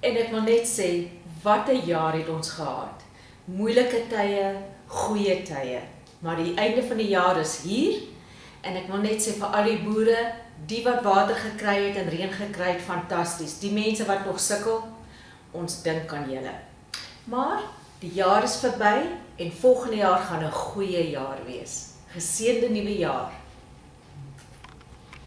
En ek wil net sê, wat 'n jaar het ons gehad. Moeilike tye, goeie tye. Maar die einde van die jaar is hier. En ek wil net sê vir al die boere, die wat water gekry het en reën gekry het, fantasties. Die mense wat nog sukkel, ons dink aan julle. Maar die jaar is verby en volgende jaar gaan 'n goeie jaar wees. Geseënde nuwe jaar.